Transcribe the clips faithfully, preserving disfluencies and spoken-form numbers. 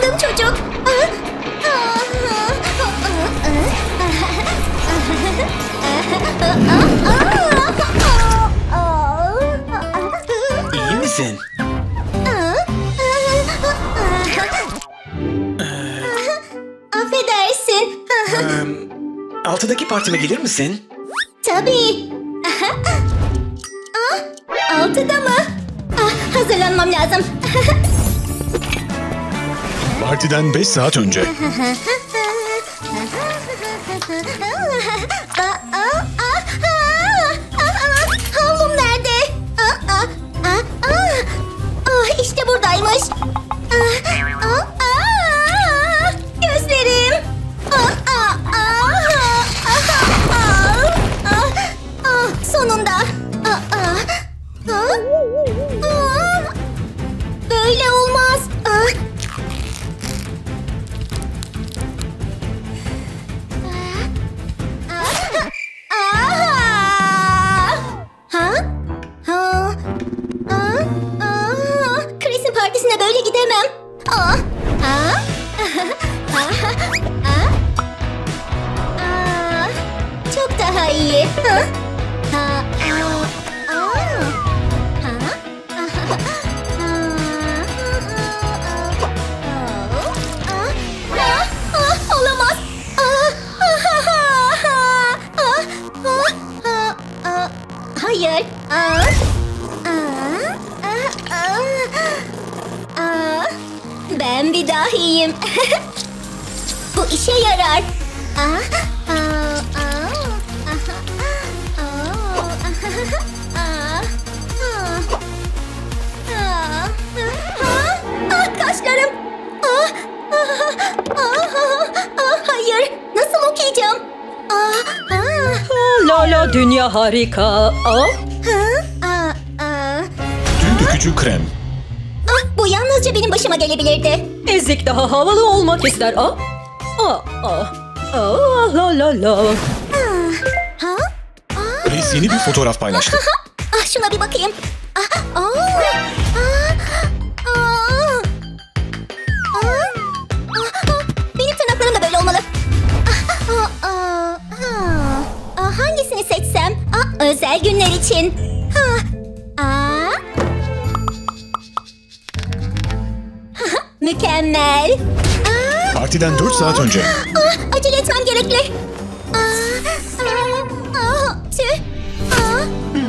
Tanıdığım çocuk. İyi misin? Affedersin. Ee, altıdaki partime gelir misin? Tabii. Ah, altıda mı? Ah, hazırlanmam lazım. Partiden beş saat önce. Havlum nerede? Ah, ah, ah, ah. Ah, işte buradaymış. Ah, ah, ah. Gözlerim. Ah, ah, ah, ah, ah, ah, ah. Sonunda. Ah, ah, ah, ah. Böyle olmaz. Ah. Chris'in partisine böyle gidemem. Aa, aa, aa, aa, aa, çok daha iyi. Ha? Ha, aa, aa, ha? Aa, aa, aa, olamaz. Aa, aa, aa, aa, aa, aa, hayır. Aa, aa, aa, aa, aa, ben bir dahiyim. Bu işe yarar. Aa, aa, aa, aha, aa, aa, aa, aa, ah, kaşlarım. Ah, ah, ah, ah, hayır. Nasıl okuyacağım? Ah, ah, La la dünya harika. Aa. ha, aa, aa. Tüm dökücü krem. Ah, bu yalnızca benim başıma gelebilirdi. Ezik daha havalı olmak ister. Aa. Aa. Aa. Aa, la la la. Ha? Chris yeni bir fotoğraf paylaştı. Ah, şuna bir bakayım. Ah, aa, aa, aa, aa, aa, benim tırnaklarım da böyle olmalı. Ah, aa, aa, aa. Aa, hangisini seçsem? Aa, özel günler için. Ha, aa. Mükemmel. Aa, Partiden dört saat önce. ah, acele etmem gerekli. Aa, aa, aa, tüh. Aa.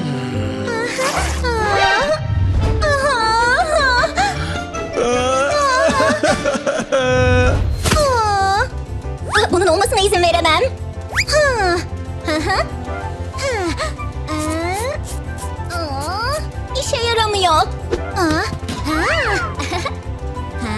Aa, bunun olmasına izin veremem. Ha, ha, ha, ha, aa, aa, İşe yaramıyor. Aa, ha, ha,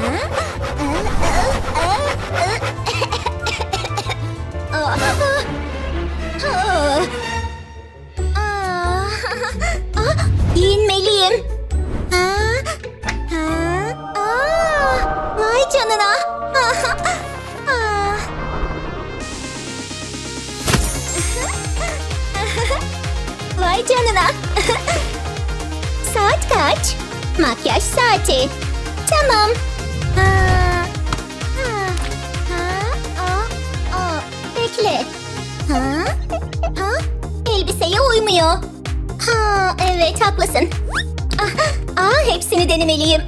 aa, aa, aa, aa, aa, giyinmeliyim. Ha, ha, aa, vay canına. Aa. Vay canına. Saat kaç? Makyaj saati. Tamam. Aa, ha, ha, aa, aa. Bekle. Ha, ha, elbiseye uymuyor. Ha, evet haklısın. Aa, aa, hepsini denemeliyim.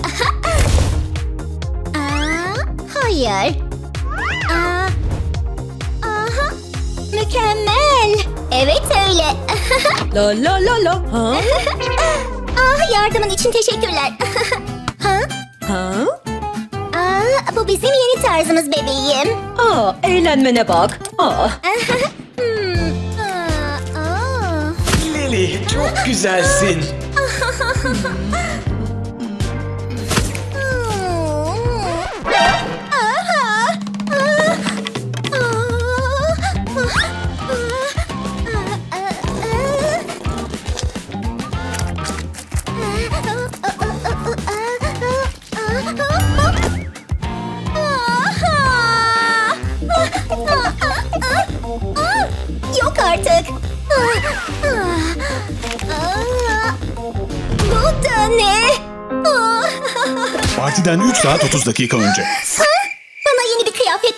Aa, hayır. Aa, aha, mükemmel. Evet öyle. La la la la. Ha? Ah, yardımın için teşekkürler. Ha? Ha? Aa, bu bizim yeni tarzımız bebeğim. Aa, eğlenmene bak. Aa. Hmm, aa, aa. Lily, çok güzelsin. Yok artık. Bu da ne? Partiden üç saat otuz dakika önce. Ha?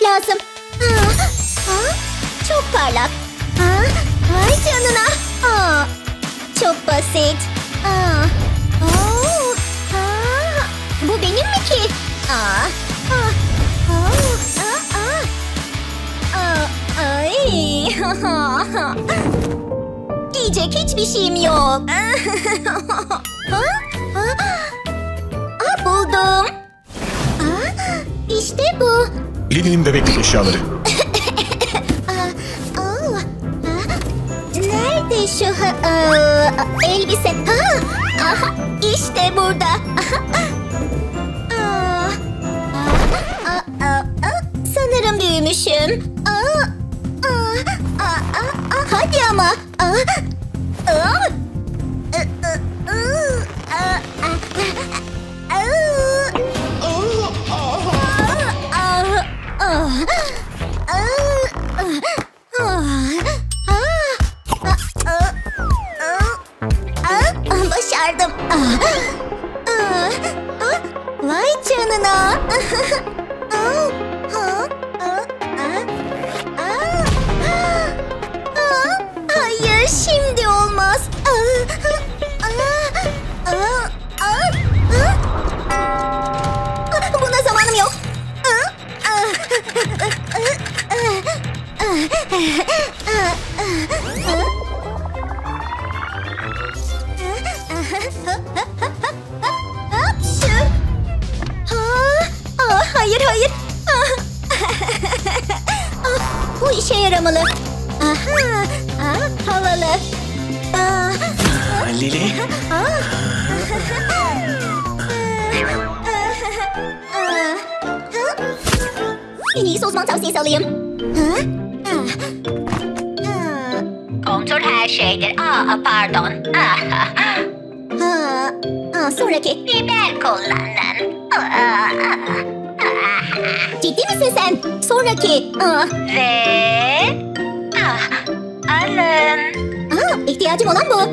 lazım. Aa, aa, çok parlak. Aa, vay canına. Aa, çok basit. Aa, oo, aa, bu benim mi ki? Aa, aa, oo, aa, aa. Aa, ay. Giyecek hiçbir şeyim yok. Aa, aa, aa, buldum. Aa, işte bu. Lily'nin bebeklik eşyaları. Aa, aa, aa, nerede şu ha- aa, elbise? Ha, aha, işte burada. Aa, aa, aa, aa, sanırım büyümüşüm. Aa, aa, aa, aa, aa, hadi ama. Aa, aa, ı, ı, ı, aa, aa, başardım. Vay canına. Hayır, şimdi olmaz. Buna zamanım yok. Hapşu. Aa, aa, hayır hayır. Aa. Aa, bu işe yaramalı. Aha, aa, havalı. Aa, Aa, Lily, aa. En iyisi uzman tavsiyesi alayım. Ha? Kontrol her şeydir. Aa, pardon. Ah, Ha, ha, sonraki. biber kullanın. Aa, Ciddi misin sen? Sonraki. Aa, ve... Ah, alın. aa, ihtiyacım olan bu.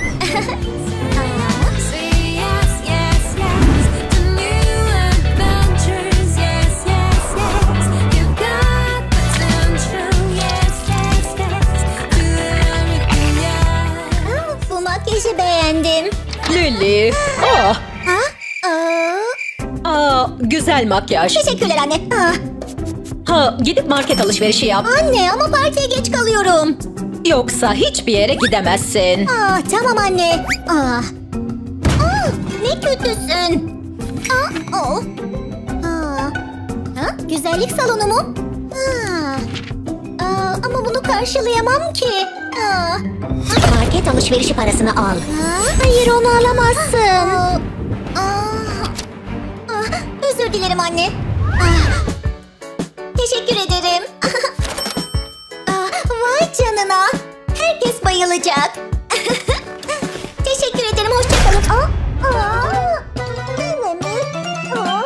Say yes, yes, yes to new adventures. Yes, yes, yes. You've got potential. Yes, yes, yes. Do everything, yeah. Aa, bu makyajı beğendim. Lily. Ah, Ha? Aa, aa, güzel makyaj. teşekkürler anne. Aa, Ha, gidip market alışverişi yap. anne ama partiye geç kalıyorum. Yoksa hiçbir yere gidemezsin. Aa, tamam anne. Aa. Aa, ne kötüsün. Aa, o. Aa. Ha, güzellik salonu mu? Aa. Aa, ama bunu karşılayamam ki. Aa. Market alışverişi parasını al. Aa, hayır onu alamazsın. Aa. Aa, özür dilerim anne. Aa. Teşekkür ederim. Aa, vay canına. Herkes bayılacak. Teşekkür ederim. Hoşça kalın. Aa, aa, yine mi? Aa,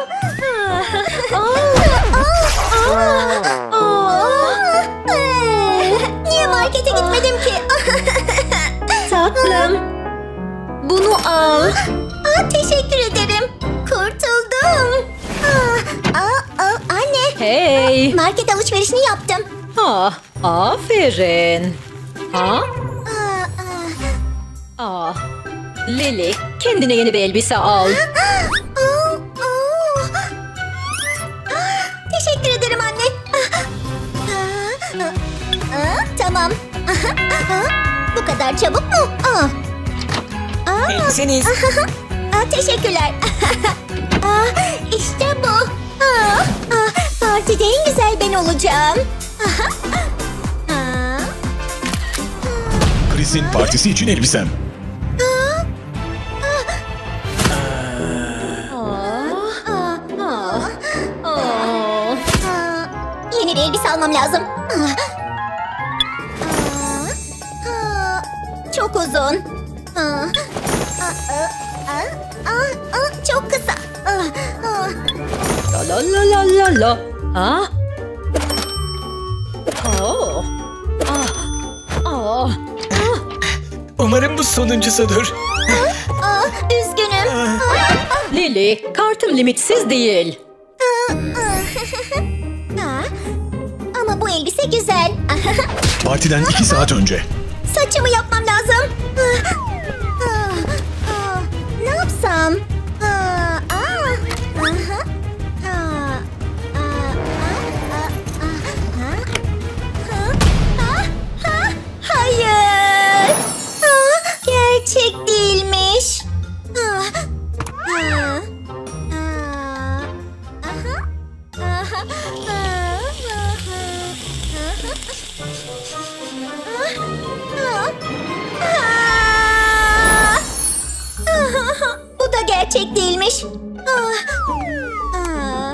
aa, aa, aa. Ee, niye markete gitmedim ki? Tatlım. Bunu al. Aa, teşekkür ederim. Kurtuldum. Aa, aa, aa, anne. Hey. Market alışverişini yaptım. Ha, aferin. Ha? Aa, aa. Aa. Lily, kendine yeni bir elbise al. Aa, aa. Aa, teşekkür ederim anne. Aa, aa, aa, tamam. Aa, bu kadar çabuk mu? Aa. Aa, elbiseniz. aa, teşekkürler. Aa, işte bu. Aa, aa, partide en güzel ben olacağım. Aa, aa. Chris'in partisi için elbisem. Aa, Aa, aa, aa. aa. Yeni bir elbise almam lazım. Aa. Aa, aa. Çok uzun. Aa, aa, aa, aa, aa, çok kısa. Aa, aa. La la la la la la. Ha? Oh. Ah. Ah. Umarım bu sonuncusudur. Aa, üzgünüm. Aa, aa. Lily, kartım limitsiz değil. Aa, elbise güzel. Partiden iki saat önce. Saçımı yapmam lazım. Ah, ah, ah. Ne yapsam? Ah, ah, aha. Ah, ah, ah, ah, ah, ah, ah. Hayır. Ah, gerçek değilmiş. Ah, ah, ah, aha, aha, ah, ah, ah. Bu da gerçek değilmiş. Ah, ah,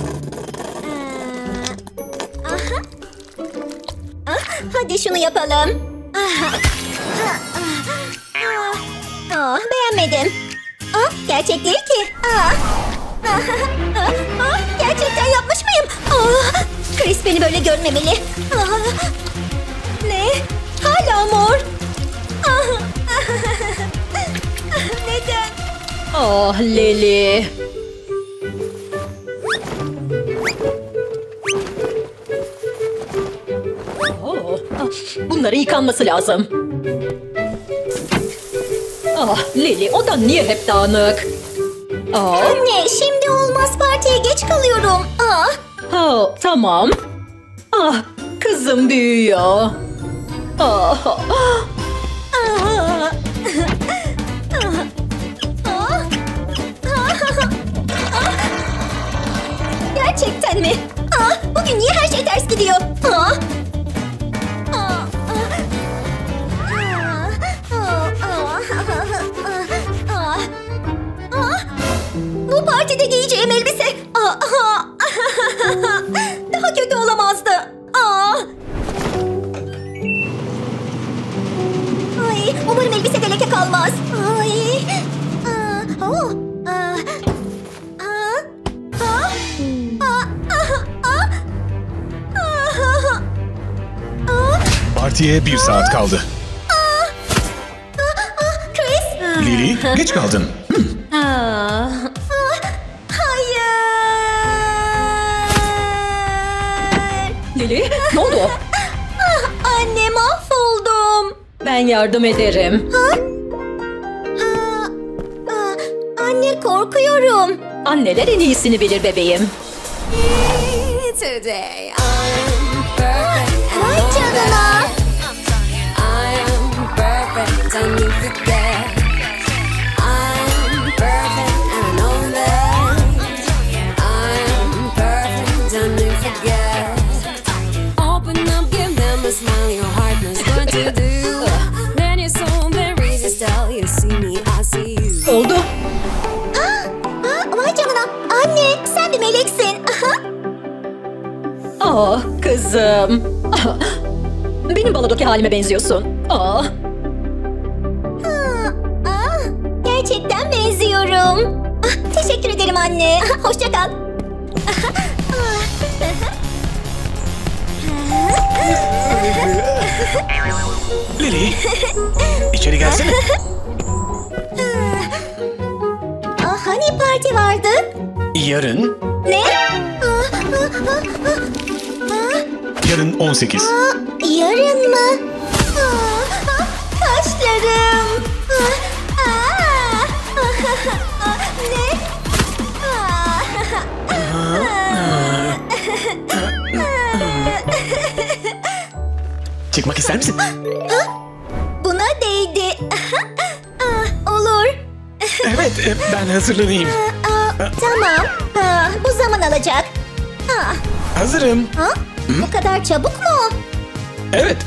ah, aha. Ah, hadi şunu yapalım. Ah, ah, ah, ah, beğenmedim. Ah, gerçek değil ki. Ah, ah, ah, ah, gerçekten yapmış mıyım? Ah, Chris beni böyle görmemeli. Ah, ne? Hala mor. Ah, neden? Ah Lili. Oh, ah, bunların yıkanması lazım. Ah Lili, odan niye hep dağınık? Ah, Anne, şimdi olmaz, partiye geç kalıyorum. Ah, ha, tamam. Ah, kızım büyüyor. Ah, ah, ah, ah, ah, ah. Gerçekten mi? Ah, bugün niye her şey ters gidiyor? Ah. Ah, ah, ah, ah, ah, ah. Bu partide giyeceğim elbise. Ah, ah. Daha kötü olamazdı. Ah. Ay, umarım elbisede leke kalmaz. Ay. Ah, oh. Ah. Ah. Ah. Ah. Ah. Ah. Ah. Partiye bir saat kaldı. Ah, ah, Chris. Lili, geç kaldın. ah. Ah, hayır. Lili, ne oldu? Ah, anne, mahvoldum. Ben yardım ederim. Ha? Ah, ah, anne, korkuyorum. Anneler en iyisini bilir bebeğim. Today I'm perfect. Vay canına. I am perfect and you forget. I'm perfect and I know that. I'm perfect and you forget. Open up, give them a smile. Your heart knows what to do. Then your soul very easy tell you see me, I see you. Oldu. Ah, ah, vay canına. Anne, sen bir meleksin. Aha. Ah kızım. Ah, benim balodaki halime benziyorsun. Ah, Ah, ah, gerçekten benziyorum. Ah, teşekkür ederim anne. Ah, hoşça kal. Ah, Lili, içeri gelsene. ah, hani parti vardı? Yarın Ne? Ah, ah, ah, ah, ah. Yarın on sekiz. Aa, yarın mı? Aa, ah, taşlarım. Aa, aa, ah, ne? çıkmak ister misin? Buna değdi. Aa, olur. Evet, e, ben hazırlanayım. Aa, tamam. Aa, bu zaman alacak. Aa, Hazırım. ha? Bu kadar çabuk mu? Evet.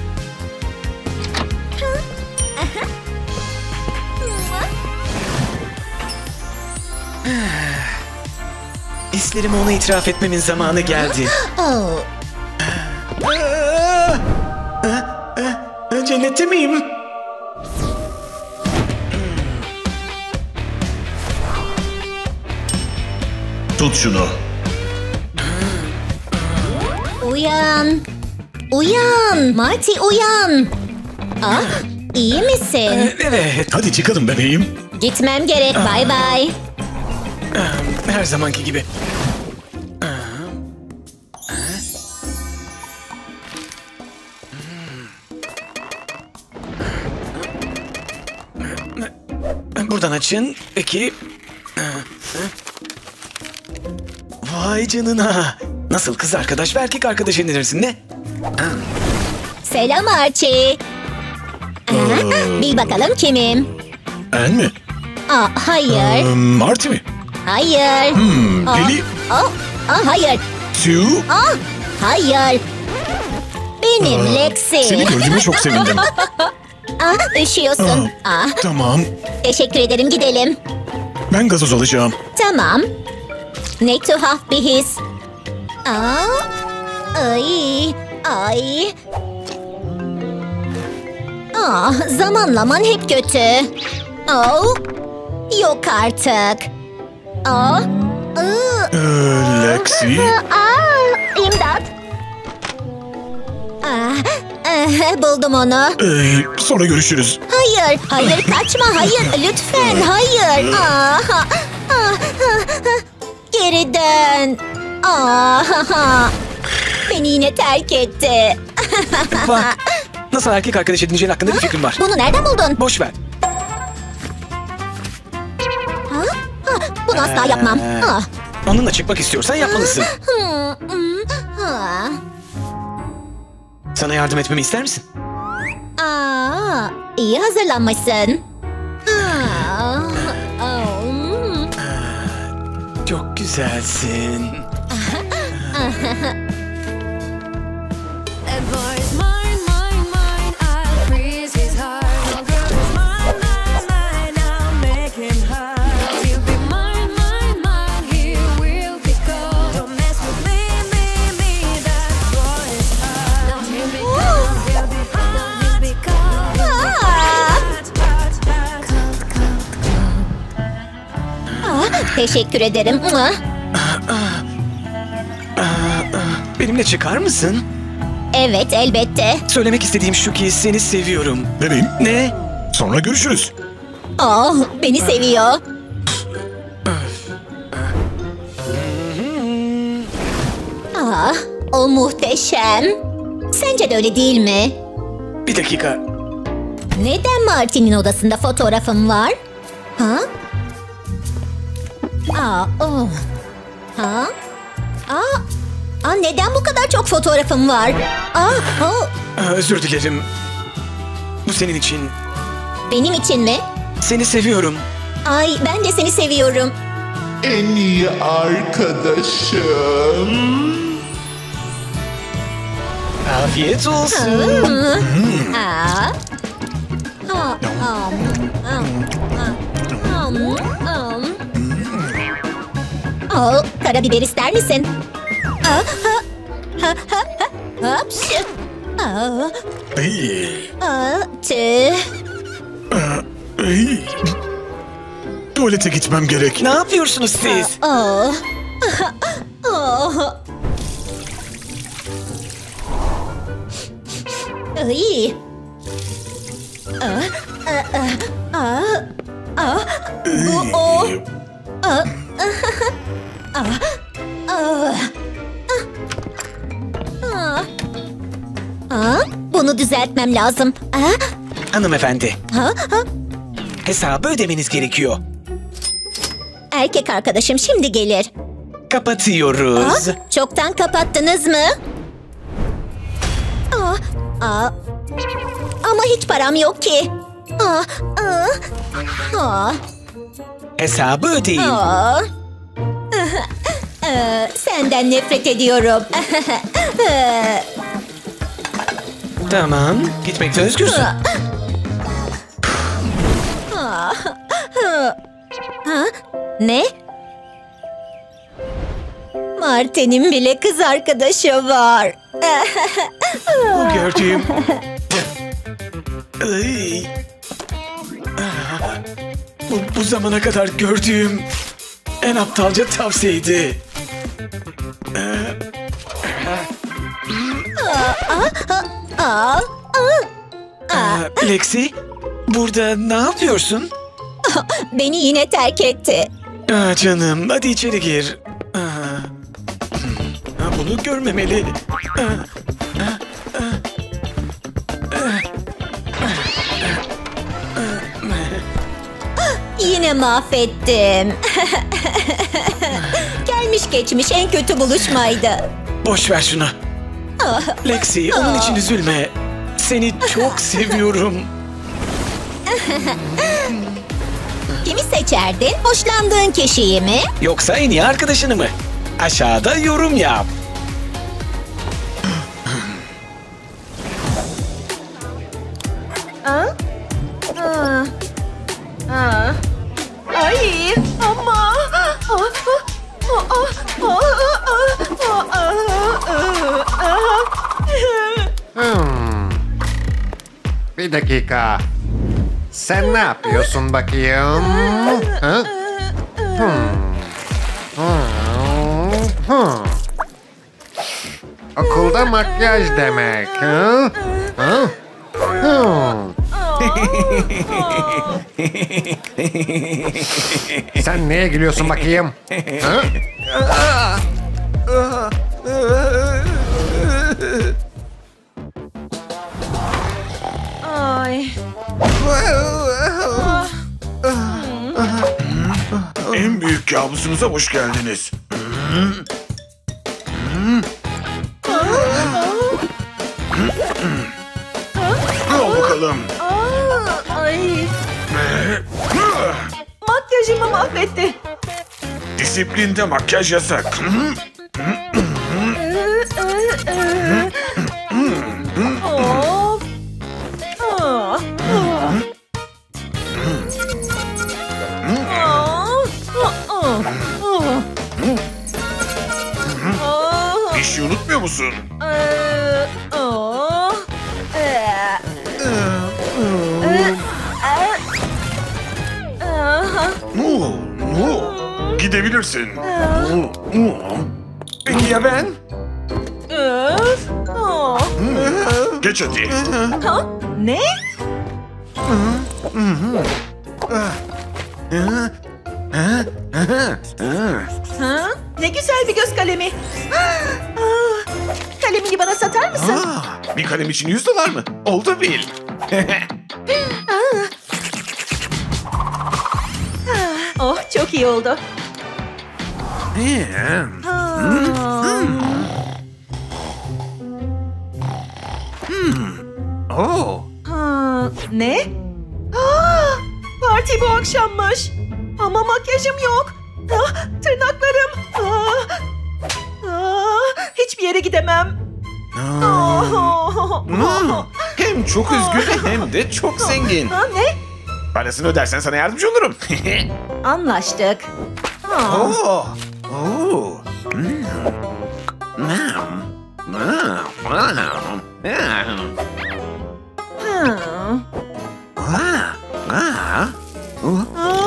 Hislerimi ona itiraf etmemin zamanı geldi. Oh. Aa! Aa, aa, Cennette miyim? Tut şunu. Uyan. Uyan. Marty, uyan. Ah, iyi misin? Ee, Evet, Hadi çıkalım bebeğim. Gitmem gerek. Bay bay. her zamanki gibi. buradan açın. Peki. Vay canına. Nasıl, kız arkadaş ve erkek arkadaş indirirsin ne? Selam Archie. Aha, bil bakalım kimim? En mi? Aa, hayır. Ee, Marty mi? Hayır. Hmm, Aa, Billy? aa, aa, hayır. Sue? Aa, hayır. Benim Aa, Lexi. Seni gördüğüme çok sevindim. Aa, üşüyorsun. Aa, Tamam. teşekkür ederim, gidelim. Ben gazoz alacağım. Tamam. Ne tuhaf bir his. Aa, ay, ay. Aa, zamanlaman hep kötü. Aa, yok artık. Aa, ıı, Ee, Lexi? aa, imdat. Aa, eh, buldum onu. Ee, sonra görüşürüz. Hayır, hayır kaçma, hayır lütfen, hayır. Aa, ha, ha, ha, geri dön. Aa, ha, ha. Beni yine terk etti. Bak. Nasıl erkek arkadaş edineceğin hakkında bir fikrim var. Bunu nereden buldun? Boş ver. Ha? Ha, bunu asla yapmam. Ee, Ah. Onunla çıkmak istiyorsan yapmalısın. Hmm, hmm, ha. Sana yardım etmemi ister misin? Aa, iyi hazırlanmışsın. Aa, aa, hmm. Çok güzelsin. That boy's mine, mine, mine. I'll freeze his heart. Oh, girl is mine, mine, mine. I'll make him hurt. He'll be mine, mine, mine. He will be cold. Don't mess with me, me, me. That boy is hurt. Now he'll be cold. He'll be hot. Now he'll be cold. Aa. Hot, hot, hot. Cold, cold. Aa, teşekkür ederim. Mua. Benimle çıkar mısın? Evet, elbette. Söylemek istediğim şu ki seni seviyorum. Bebeğim, Ne? sonra görüşürüz. Oh, beni seviyor. Ah, o muhteşem. Sence de öyle değil mi? Bir dakika. Neden Martin'in odasında fotoğrafım var? Ha? Aa, oh. Ha? Aa, aa, neden bu kadar çok fotoğrafım var? Aa, oh. Aa, özür dilerim. Bu senin için. Benim için mi? Seni seviyorum. Ay, ben de seni seviyorum. En iyi arkadaşım. Afiyet olsun. Aa. Aa, um, um, um, um. Oh, karabiber ister misin? Aa, ha, ha, ha, ha, hapşu. Aa, Ey, aa, tüh. ey. Tuvalete gitmem gerek. Ne yapıyorsunuz siz? Oh. Oh. Ay. Aa, aa, aa, aa. Bu o. Aa, aa, aa. Aa. Aa, bunu düzeltmem lazım. Aa, Hanımefendi, ha, ha. hesabı ödemeniz gerekiyor. Erkek arkadaşım şimdi gelir. Kapatıyoruz. Aa, çoktan kapattınız mı? Aa, aa. Ama hiç param yok ki. Aa, aa, aa, Hesabı ödeyin. aa. Ee, Senden nefret ediyorum. Tamam, gitmekte özgürsün. Ha? Ne? Martin'in bile kız arkadaşı var. Bu gördüğüm... Ay. Ah, Bu, bu zamana kadar gördüğüm en aptalca tavsiyeydi. Aa, aa. Aa, Lexi, burada ne yapıyorsun? Beni yine terk etti. Aa, canım, hadi içeri gir. Aa, hmm, ha, bunu görmemeli. Aa, Yine mahvettim. Gelmiş geçmiş en kötü buluşmaydı. Boş ver şunu. Lexi, onun için üzülme. Seni çok seviyorum. Kimi seçerdin? Hoşlandığın kişiyi mi? Yoksa en iyi arkadaşını mı? Aşağıda yorum yap. Ay ama. Hmm. Bir dakika. Sen ne yapıyorsun bakayım? Ha? Hmm. Hmm. Hmm. Okulda makyaj demek. Ha? Ha? Hmm. Sen neye gülüyorsun bakayım? Ha? Ay. En büyük kabusunuza hoş geldiniz. Al bakalım. Ay. Makyajımı mahvetti. Disiplinde makyaj yasak. Of. Ah. Bir şey unutmuyor musun? Oo, oo. Gidebilirsin. Peki ya ben? Geç hadi. Ne? Ha? Ne güzel bir göz kalemi. Ah, kalemini bana satar mısın? Aa, bir kalem için yüz dolar mı? Oldu bil. Oh, çok iyi oldu. Oo. Ha, ne? Ah, parti bu akşammış. Ama makyajım yok. Ah, tırnaklarım. Ah, ah, hiçbir yere gidemem. Ah, Hmm, Hem çok üzgün hem de çok zengin. ha, ne? Parasını ödersen sana yardımcı olurum. Anlaştık. Ah, Oo. Oo. Hmm. Hmm. Hmm. Hmm. hmm. Ah. Ah. Uh.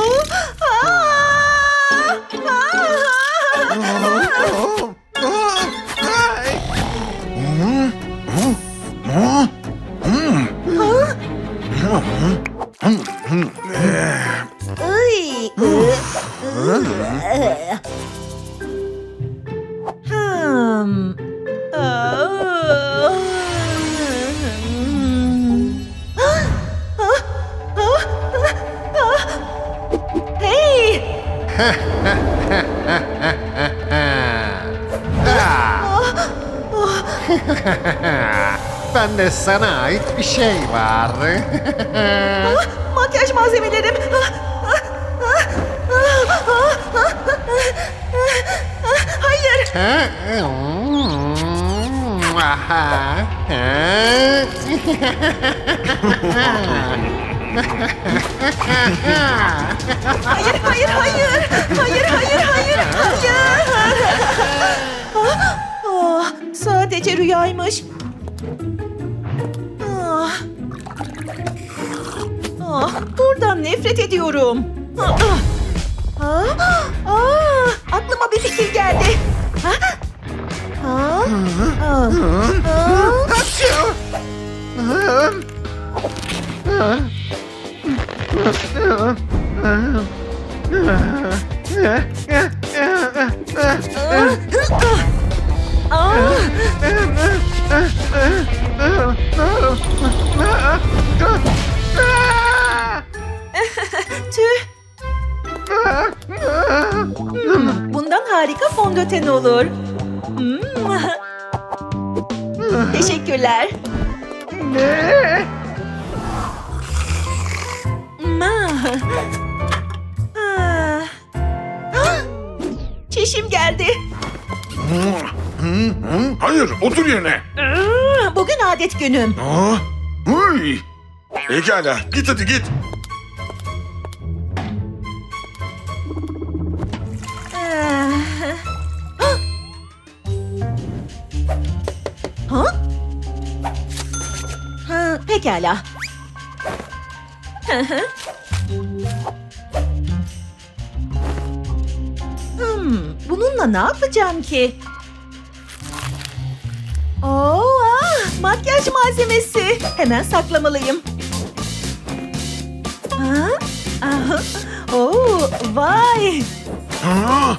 Hmm. Hey! Bende sana ait bir şey var. Makyaj malzemelerim. Hayır. Hayır, hayır, hayır. Hayır, hayır, hayır, hayır. Ah, ah, sadece rüyaymış. Ah. Ah, buradan nefret ediyorum. Ah, ah. Ah, ah, aklıma bir fikir geldi. Ah, ah, ah, ah. Tüh, harika fondöten olur. Hmm. Teşekkürler. Ne? Ma. Ah. Ah! Çişim geldi. Hayır, otur yerine. Ah, Bugün adet günüm. Aa, huy. Pekala, git hadi git. Ah. Ah! Ha? Ha, pekala. Hı hı. Hmm, bununla ne yapacağım ki? Oo, ah, makyaj malzemesi. Hemen saklamalıyım. Ha? Aha. Oo, vay. Aa,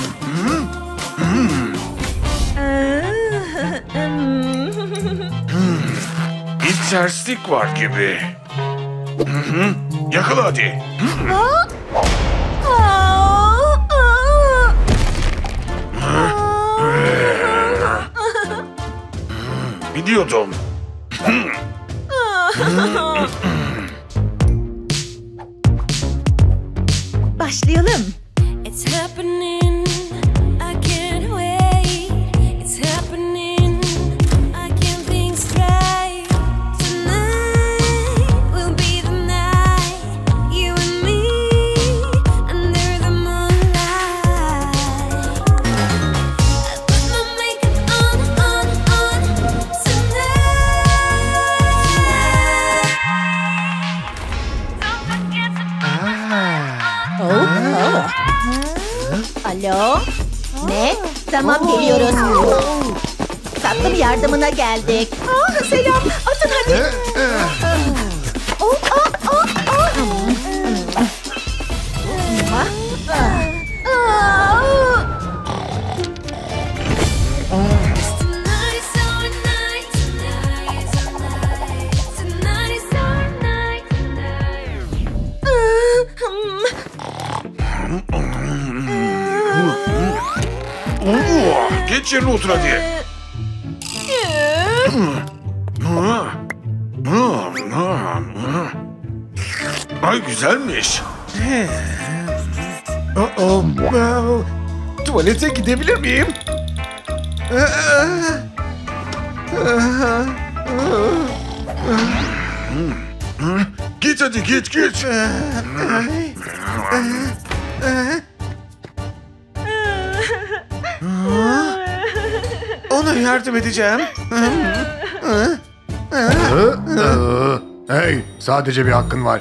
bir terslik var gibi. Hı hı. Yakala hadi. Biliyordum. Başlayalım. It's happening, I can't wait. It's happening, I can't think straight. Tonight will be the night, you and me under the moonlight. I put my makeup on, on, on tonight. Don't forget to Oh, oh. Alo? Ne? Tamam geliyoruz. Tatlım yardımına geldik. Ah, selam. Atın hadi. Oh, oh, oh, oh. Tonight is our night, tonight is our night, tonight is our night, Oo, geç yerine otur hadi. Ay güzelmiş. Oh, oh. Tuvalete gidebilir miyim? Git hadi git git. Ona yardım edeceğim. Hı? Hı? Hey, sadece bir hakkın var.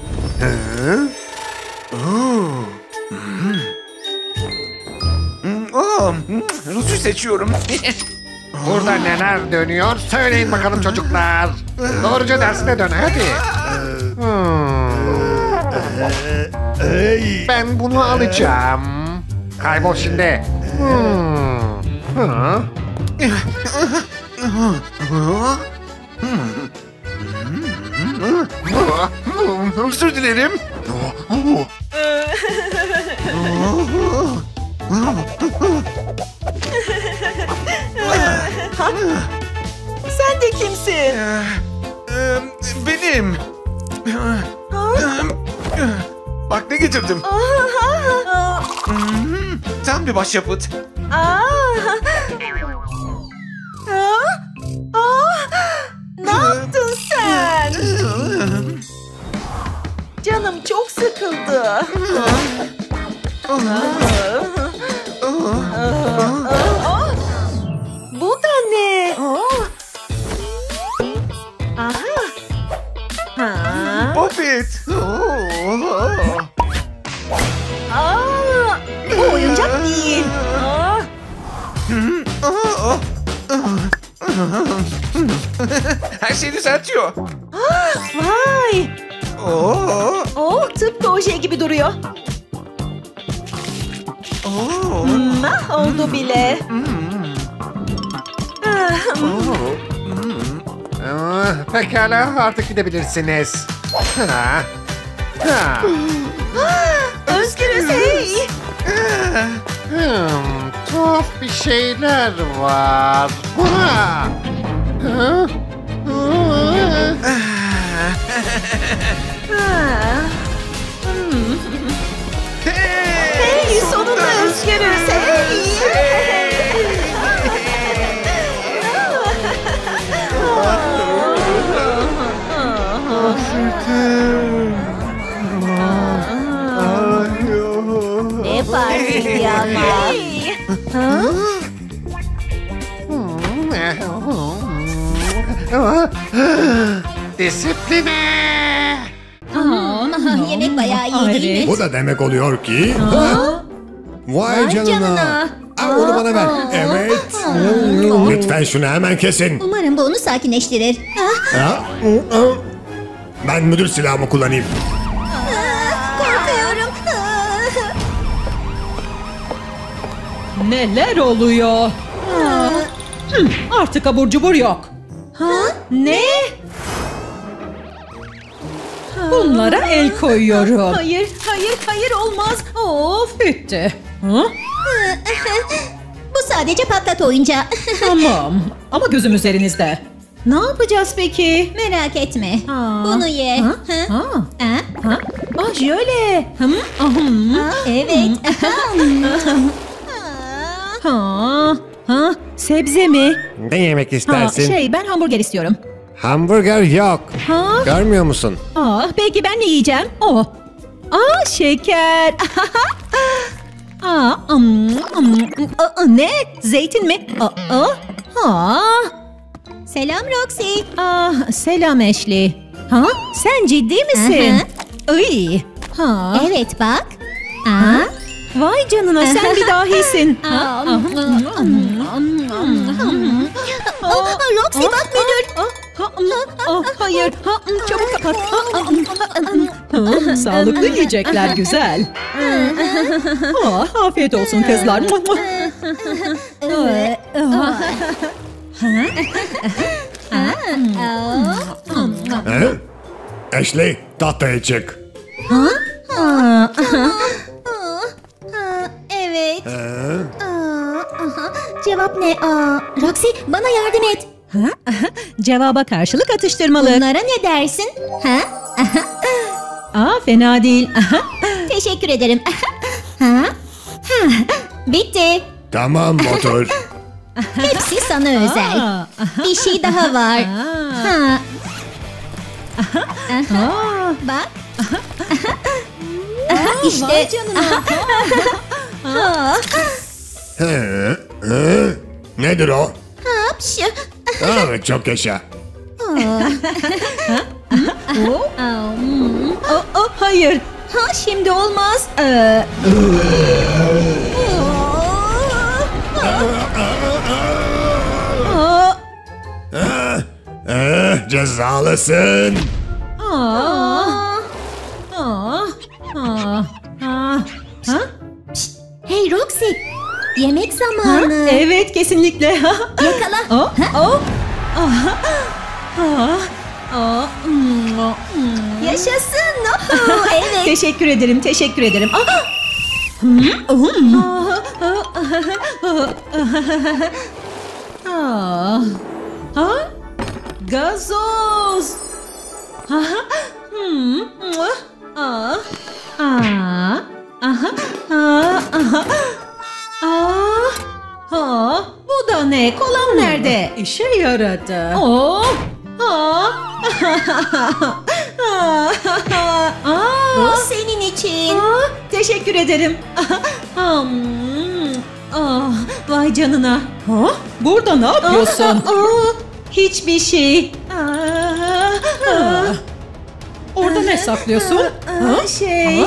Oh, Rus'u seçiyorum. Burada neler dönüyor? Söyleyin bakalım çocuklar. Doğruca dersine dön hadi. Hmm. Ben bunu alacağım. Kaybol şimdi. Hmm. Hı? Özür dilerim. Sen de kimsin? Ee, Benim. Bak ne getirdim. Aa, Tam bir başyapıt. aa. Aa, aa. Ne yaptın sen? Canım çok sıkıldı. Bu da ne? Aha. Ha. Popit. Aa, bu oyuncak değil. Aa. Her şeyi düzeltiyor. Vay. Oo. O tıpkı oje gibi duruyor. Oo. Mah oldu bile. Ah, Ah, Pekala, artık gidebilirsiniz. Ha. Ha. Özgürüz hey. Hmm, tuhaf bir şeyler var. Ha? Ha? Hey, sonunda özgürüz. Hey. Ne partisi ama. Disipline. Yemek bayağı iyi değil mi? Bu da demek oluyor ki... Vay canına. canına. Aa, onu bana ver. Evet. Lütfen şunu hemen kesin. Umarım bu onu sakinleştirir. Ah, Ha? Ben müdür silahımı kullanayım. korkuyorum. Neler oluyor? Hı, artık abur cubur yok. Ha? Ne? Bunlara el koyuyorum. Hayır, hayır, hayır olmaz. Of, bitti. Ha? Bu sadece patlat oyuncağı. Tamam, ama gözüm üzerinizde. Ne yapacağız peki? Merak etme. Aa. Bunu ye. Ha? Hı? Ha? Ha? Ha? Ah, jöle. Hım, ahım. Ha, evet. Ha? Ha? Sebze mi? Ne yemek Ha, istersin? şey, ben hamburger istiyorum. Hamburger yok. Ha? Görmüyor musun? Aa, peki ben ne yiyeceğim? Oh. Aa, şeker. Aa, um, um, aa, ne? Zeytin mi? Aa, ha. Selam Roxy. Ah, selam Ashley. Ha? Sen ciddi misin? Ay. Ha. Evet bak. Aa. Vay canına, sen bir dahisin. Aa, Roxy bak müdür. Ah, ha, ah, hayır. Ha, çabuk kapat. Ha, ah, ha, sağlıklı yiyecekler güzel. Ah, afiyet olsun kızlar. He? Ashley, tahtaya çık. Aa, evet. He? Aa, aha. Cevap ne? Aa, Roxy bana yardım et. Cevaba karşılık atıştırmalık. Bunlara ne dersin? Ha? Aa, fena değil. Teşekkür ederim. Ha? Ha. Bitti. Tamam otur. Hepsi sana özel. Aa, Bir şey daha var. aa, Ha. aa. Bak. Aha, işte. Vay canına. Ha. He? He? Nedir o? Hapşı. Aa, çok yaşa. Oh, oh, hayır. Ha, şimdi olmaz. Ee, aa, Eh, cezalısın. aa, aa, aa, aa. Ha? Hey Roxy. Yemek Ha? zamanı. Evet, kesinlikle. Yakala. Oh, oh. Ah, ah, ah, mm, oh, mm. Yaşasın. Oh, evet. Teşekkür ederim, teşekkür ederim. Ah! Hmm, hmm. Ah, ah, ah, ah. Ha? Gazoz. Ha? Hmm. Ah. Ah. Aha. Ah. Aha. Ah. Ha. Bu da ne? Kolam nerede? İşe yaradı. Oh. Ah. Bu senin için. Aa, teşekkür ederim. Hmm. Ah, vay canına. Ha? Burada ne yapıyorsun? Aa, hiçbir şey. Aa, aa. Orada ne saklıyorsun? Ha? Şey.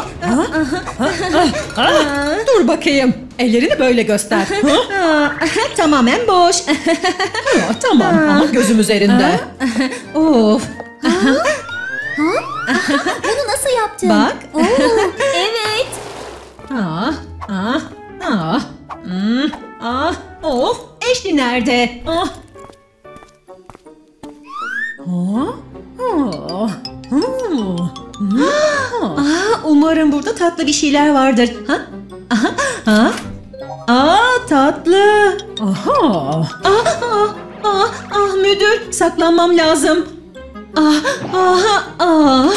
Dur bakayım. Ellerini böyle göster. Ha? Tamamen boş. Ha, tamam ama gözüm üzerinde. Of. Bunu nasıl yaptın? Bak. Oo, evet. Ah, ah, ah, hmm, ah, of, Ashley nerede? Ah. Oh, oh, oh, hmm, ah, umarım burada tatlı bir şeyler vardır. Ha? Aha, ha? Aa tatlı. Aha. Ah, ah, ah, ah müdür saklanmam lazım. Ah, ah, ah.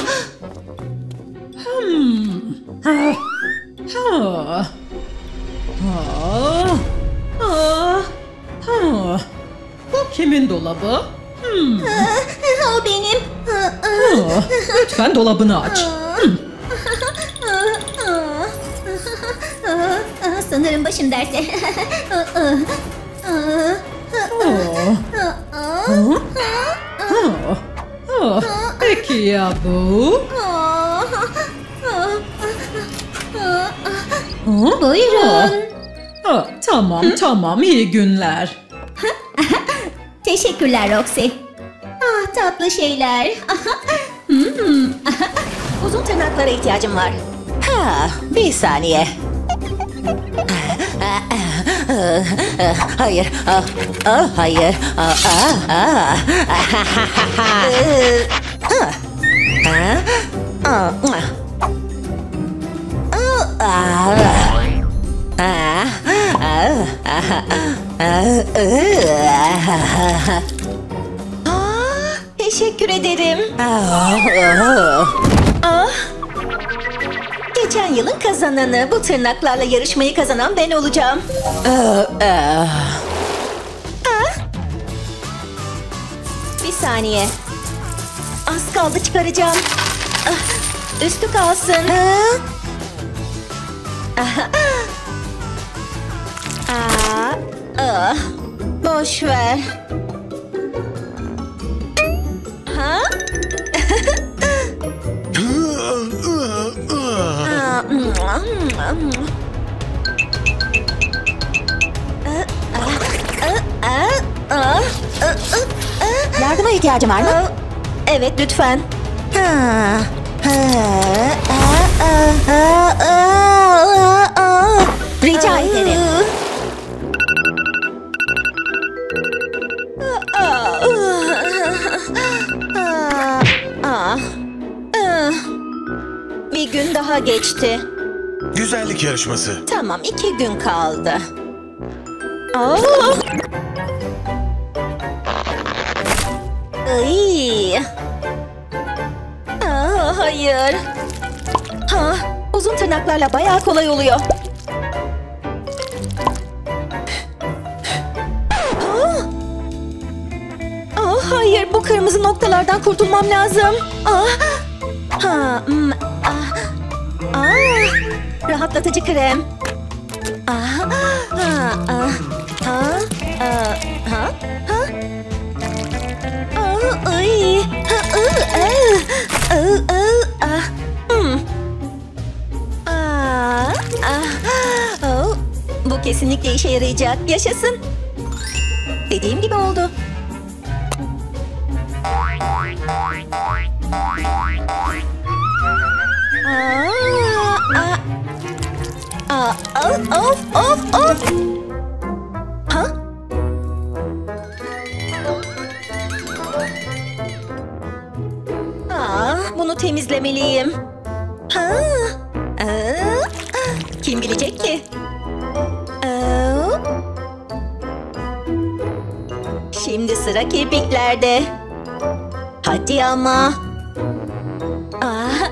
Hmm. Ah. Ah. Ah. Ah. Ah. Bu kimin dolabı? Hmm. O benim. Ah. Lütfen dolabını aç. Hmm. Sanırım başım dertte. Ah. Ah. Ah. Peki ya bu? Ah. Buyurun. Ah, tamam tamam iyi günler. Teşekkürler Roxy. Ah tatlı şeyler. Hmm. Uzun tırnaklara ihtiyacım var. Ha, bir saniye. Hayır. Ah, ah, hayır. Ah, ah, ah. Ah, ah. Teşekkür ederim. Ah. Geçen yılın kazananı. Bu tırnaklarla yarışmayı kazanan ben olacağım. Ah. Bir saniye. Az kaldı çıkaracağım. Ah, üstü kalsın. Ah. Ah. Ah. Boş ver. Ha? Yardıma ihtiyacım var mı? Evet, lütfen. Rica ederim. Bir gün daha geçti. Güzellik yarışması. Tamam, iki gün kaldı. Oh. Ay. Aa, hayır. Ha, uzun tırnaklarla bayağı kolay oluyor. Ah. Ah, hayır, bu kırmızı noktalardan kurtulmam lazım. Ah. Ha, mm, ah. Ah. Rahatlatıcı krem. Ah. Ah. Ah. Ah. Ah. Ha? Ha? Ah, ay. Ah, ah, ah, ah, ah. Hmm. Ah, ah. Oh. Bu kesinlikle işe yarayacak. Yaşasın. Dediğim gibi oldu. Ah, ah. Ah, of, of, of. Ha? Ah, bunu temizlemeliyim. Ha? Aa, kim bilecek ki? Aa. Şimdi sıra kirpiklerde. Hadi ama. Ah.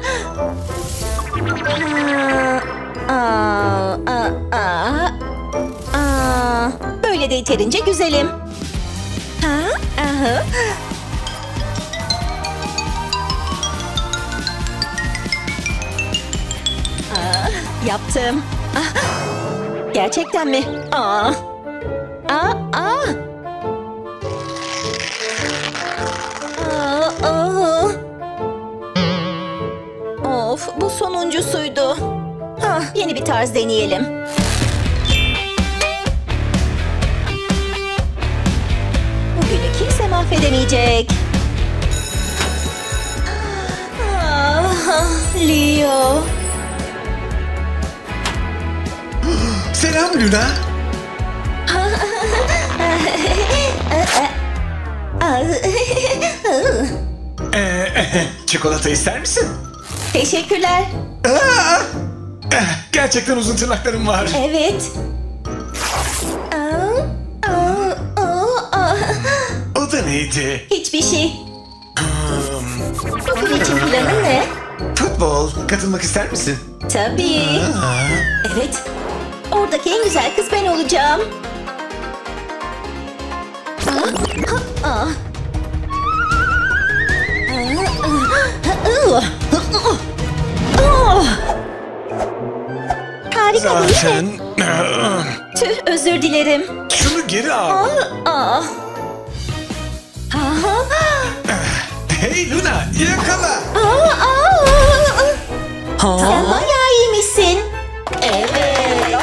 Aa, aa, aa, aa. Aa, böyle de yeterince güzelim. Ha? Aha. Aa, yaptım. Ah, gerçekten mi? Aa. Aa, aa. Aa, aa. Of, bu sonuncusuydu. Ah, yeni bir tarz deneyelim. Bugünü kimse mahvedemeyecek. Ah, Leo. Selam Luna. Ee, çikolata ister misin? Teşekkürler. Aa! Eh, gerçekten uzun tırnaklarım var. Evet. neydi? Hiçbir şey. Bugün için planın ne? Futbol. Katılmak ister misin? Tabii. Evet. Oradaki en güzel kız ben olacağım. Aa, aa. Oh. Harika değil mi? Zaten... Tüh, özür dilerim. Şunu geri al. Aa, aa. Aha. Hey Luna, yakala. Aa, aa. Sen bayağı iyiymişsin. Evet.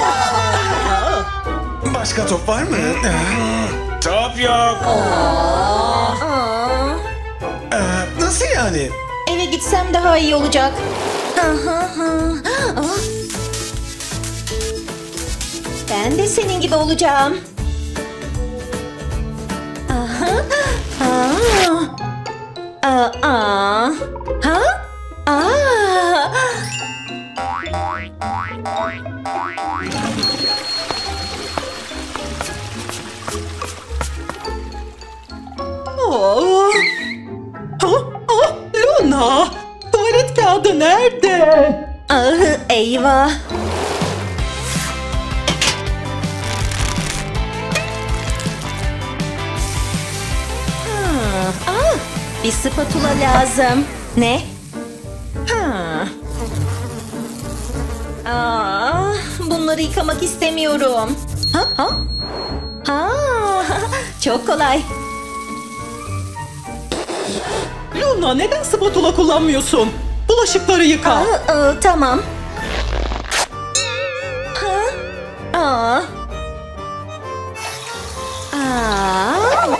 Başka top var mı? Top yok. Aa. Ee, nasıl yani? Eve gitsem daha iyi olacak. Aha, aha. Ben de senin gibi olacağım. Aha. Aa. Aa. Aa. Ha? Aa. Aa. Ha? Ah, Luna! Tuvalet kağıdı nerede? Ah, eyvah. Ha, ah, bir spatula lazım. Ne? Ha. Aa, bunları yıkamak istemiyorum. Ha, ha? Ha, çok kolay. Luna neden spatula kullanmıyorsun? Bulaşıkları yıka. Aa, aa, tamam. Ha? Aa. Aa.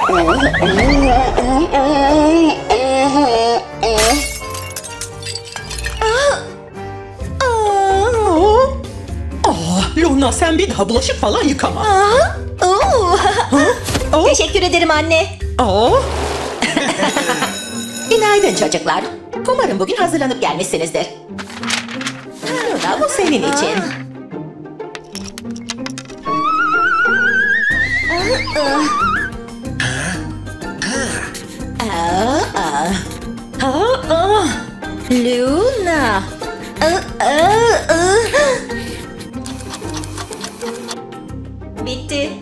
Ah, Luna sen bir daha bulaşık falan yıkama. Aa. Oo. Oh. Teşekkür ederim anne. Oh. Günaydın çocuklar. Umarım bugün hazırlanıp gelmişsinizdir. Luna, bu senin için. Aa, aa. Aa, aa. Luna. Aa, aa, aa. Bitti.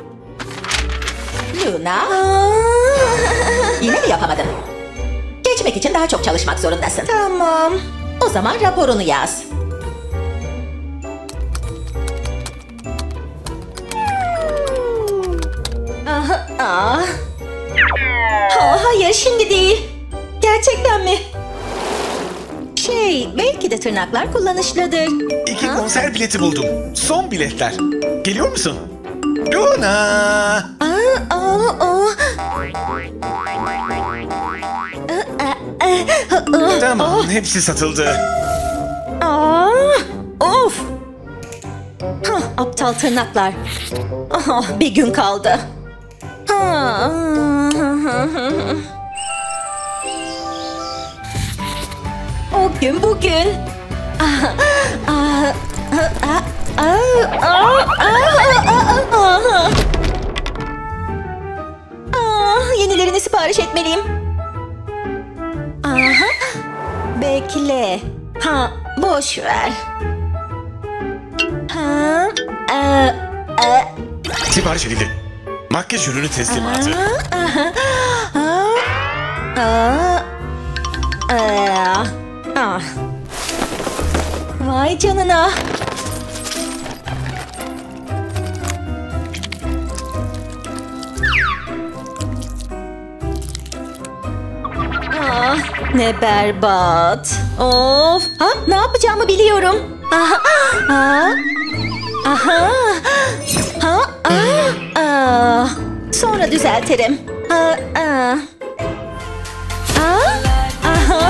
Luna. Yine mi yapamadın? Geçmek için daha çok çalışmak zorundasın. Tamam. O zaman raporunu yaz. Aha, ah. Ha, hayır, şimdi değil. Gerçekten mi? Şey, belki de tırnaklar kullanışlıdır. İki Ha? konser bileti buldum. Son biletler. Geliyor musun? Luna! Aa, aa, aa. Tamam, hepsi satıldı. Aa, of. Hah, aptal tırnaklar. Aha, bir gün kaldı. Ha. O gün bugün. Aa, aa, aa, aa, aa, aa, aa. Aa, yenilerini sipariş etmeliyim. Aha. Bekle. Ha, boş ver. Ha, e, e, Sipariş edildi. Makyaj ürünü teslimatı. aha, ha, aa, e, ah. Vay canına. Ah, ne berbat. Of. Ha, ne yapacağımı biliyorum. Aha. Ha. Aha. Ha. Aa. Aa. Sonra düzeltirim. Ha. Aa. Aa. Aha.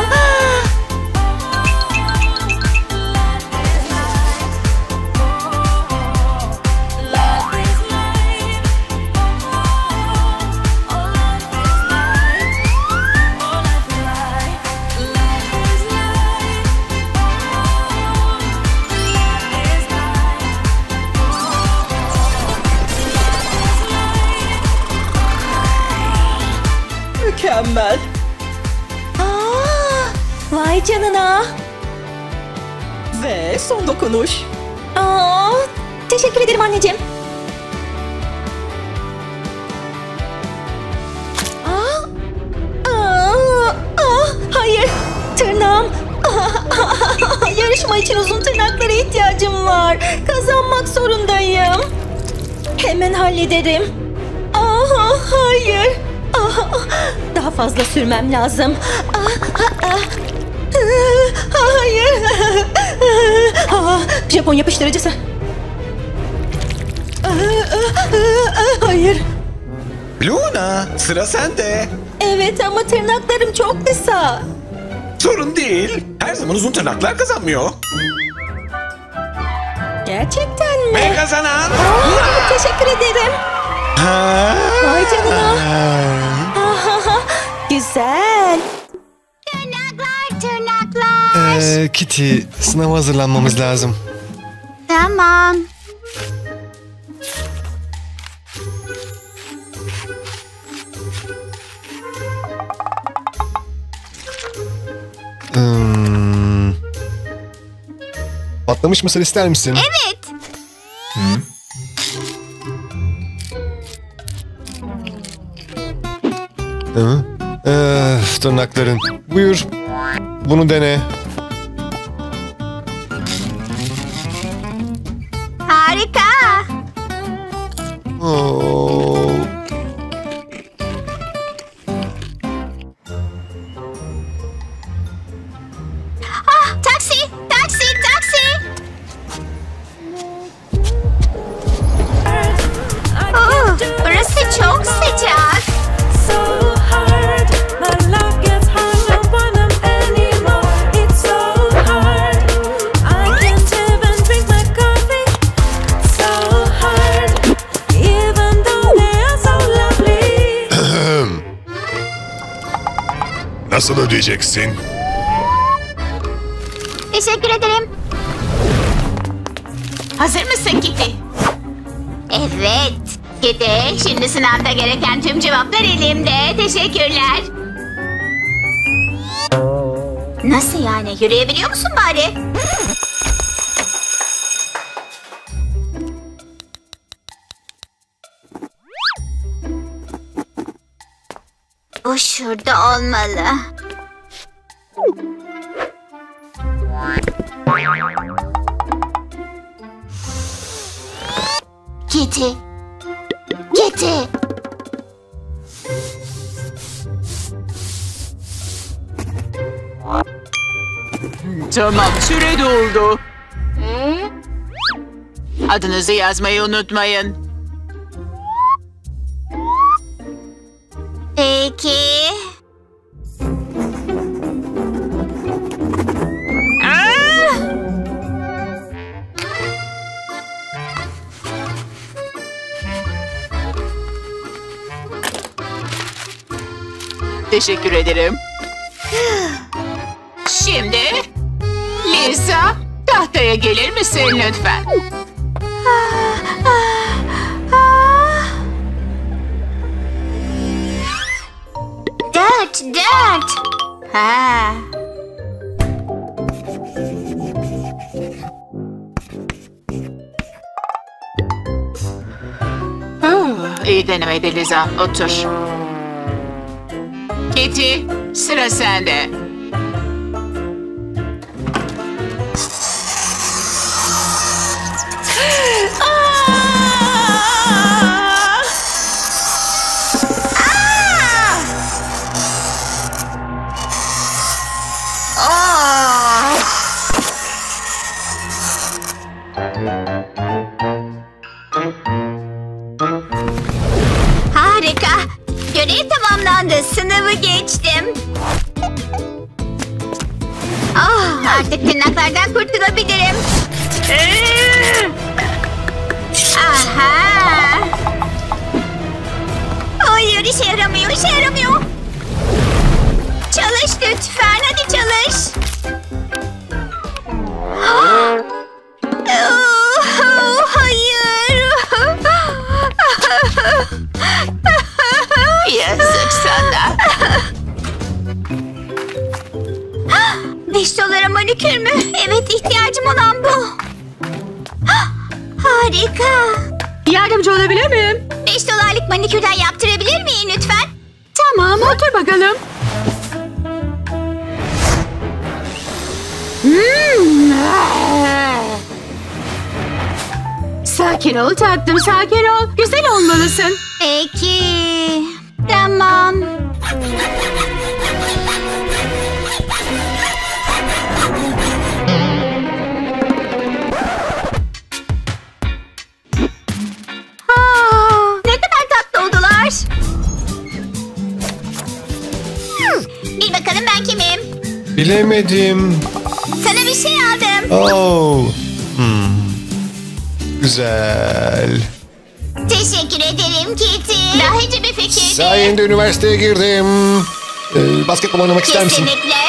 mükemmel. Aa, vay canına. Ve son dokunuş. Aa, teşekkür ederim anneciğim. Aa, aa, aa, hayır, tırnağım. Yarışma için uzun tırnaklara ihtiyacım var. Kazanmak zorundayım. Hemen hallederim. Aa, hayır. Aa, daha fazla sürmem lazım. Aa, aa, hayır. Aa, Japon yapıştırıcısı. Hayır. Luna, sıra sende. Evet ama tırnaklarım çok kısa. Sorun değil. Her zaman uzun tırnaklar kazanmıyor. Gerçekten mi? Ve kazanan... Aa, teşekkür ederim. Ha? Vay canına. Ahaha, güzel. Tırnaklar, tırnaklar. Ee, Kitty, sınava hazırlanmamız lazım. Tamam. Hmm. Patlamış mısır ister misin? Evet. Hı? Ee, tırnakların. Buyur. Bunu dene. Harika. Oo. Ah, taksi, taksi, taksi. Oh, burası çok sıcak. So hard, my love gets hung up on them anymore. It's so hard, I can't even drink my coffee. So hard, even though they are so lovely. Nasıl ödeyeceksin? Teşekkür ederim. Hazır mısın Kitty? Evet. Kitty, şimdi sınavda gereken tüm cevaplar elimde. Teşekkürler. Nasıl yani? Yürüyebiliyor musun bari? Bu şurada olmalı. Kitty. Kitty. Tamam, süre doldu. Adınızı yazmayı unutmayın. Peki. Teşekkür ederim. Şimdi Lisa, tahtaya gelir misin lütfen? Dört, dört. Ha. Oh, iyi denemeydi Lisa. Otur. Kitty, sıra sende. Harika. Görev tamamlandı. Sınavı geçtim. Oh, artık tırnaklardan kurtulabilirim. Aha. Hayır, işe yaramıyor, işe yaramıyor. Çalış lütfen, hadi çalış. Oh, hayır. Yazık sana. manikür mü? Evet, ihtiyacım olan bu. Hah, harika. Yardımcı olabilir miyim? Beş dolarlık manikürden yaptırabilir miyim lütfen? Tamam, otur bakalım. Sakin ol tatlım, sakin ol. Güzel olmalısın. Peki. Tamam. Aa, ne kadar tatlı oldular. Bil bakalım ben kimim? Bilemedim. Sana bir şey aldım. Oh. Hmm. Güzel. Teşekkür ederim Kitty. Dahice bir fikir. Sayende üniversiteye girdim. Ee, basketbol oynamak ister misin? Kesinlikle.